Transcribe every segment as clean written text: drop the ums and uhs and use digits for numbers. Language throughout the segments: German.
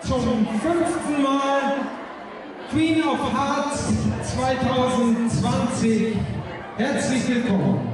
zum 5. Mal Queen of Hearts 2020. Herzlich willkommen.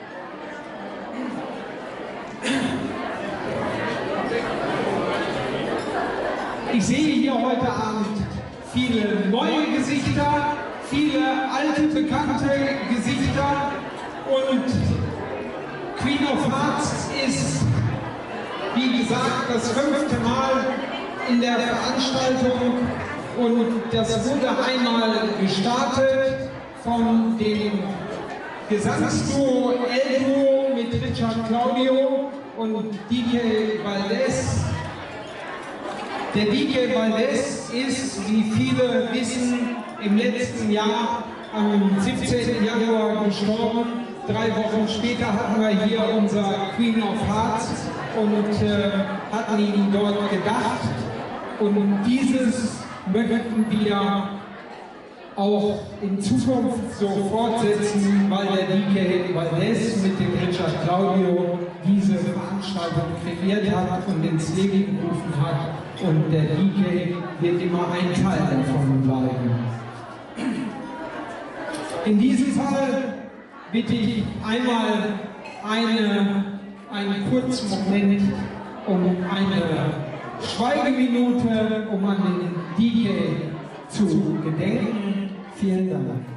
Ich sehe hier heute Abend viele neue Gesichter, viele alte, bekannte Gesichter und Queen of Hearts ist, wie gesagt, das 5. Mal in der Veranstaltung und das wurde einmal gestartet von dem Gesangsduo Elmo mit Richard Claudio und DJ Valdez. Der DJ Valdez ist, wie viele wissen, im letzten Jahr am 17. Januar gestorben. 3 Wochen später hatten wir hier unser Queen of Hearts und hatten ihn dort gedacht. Und dieses möchten wir auch in Zukunft so fortsetzen, weil der DJ Valdez mit dem Richard Claudio diese Veranstaltung kreiert hat und ins Leben gerufen hat. Und der DJ wird immer ein Teil davon bleiben. In diesem Fall bitte ich einmal einen kurzen Moment um eine Schweigeminute, um an den DJ zu gedenken. Vielen Dank.